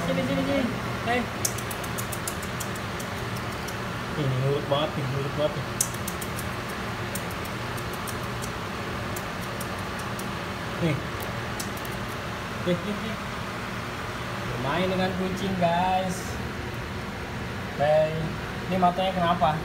Sini. Ini nurut banget nih. Nih. Bermain dengan kucing, guys. Ini matanya kenapa?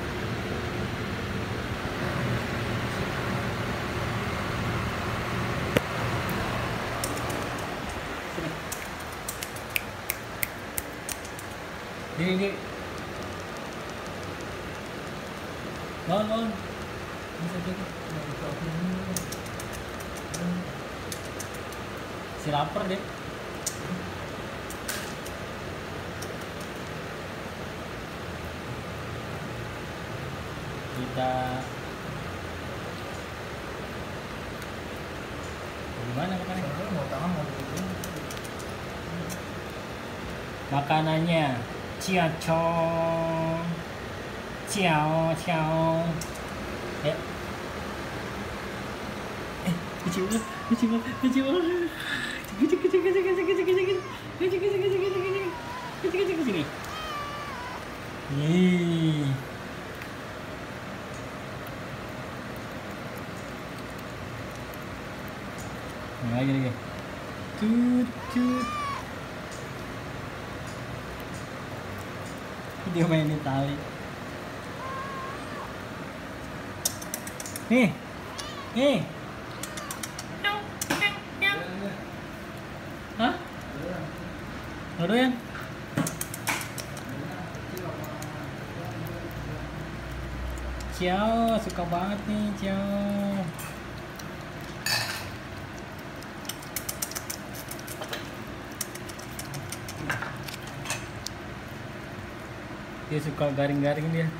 Sini. Non. Si lapar deh. Kita gimana makannya? Makanannya ciao. Kecil sini. Nih. Lagi. Cut. Dia mainin tali. Nih. Hah? Doyan? Ciao, suka banget nih, ciao. Dia suka garing-garing dia.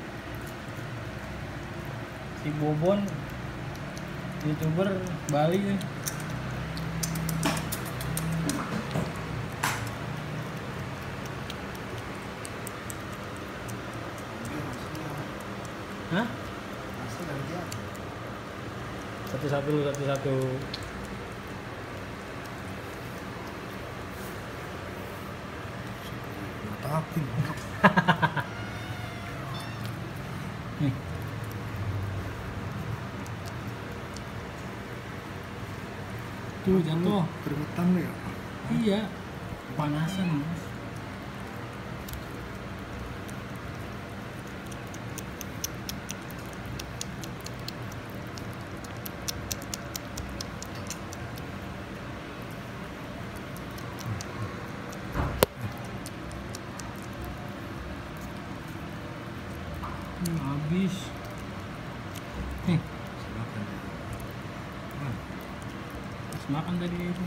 Si Bobon, YouTuber Bali tuh. Hah? Satu-satu. Tapi nih. Tuh jatuh. keringetan lo ya? Iya. Panasan, Mas. Habis. Nih. Makan tadi itu.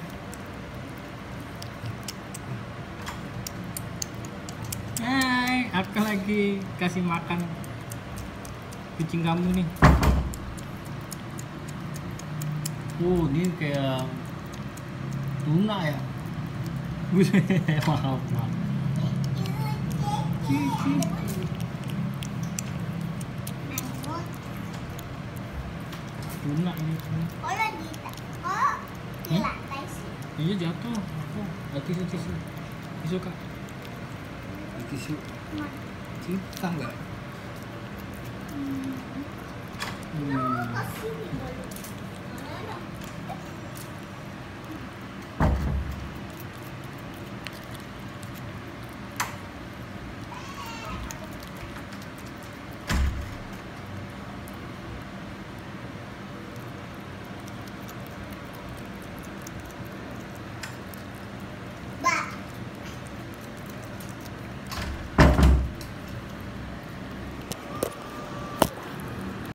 Hai, aku lagi kasih makan kucing kamu nih. Ini kayak tuna ya. Buset, maaf. Cici. Tuna ini. Di lantai sih. Iya jatuh. Tisu kak. Tisu cinta nggak? Kasih nih.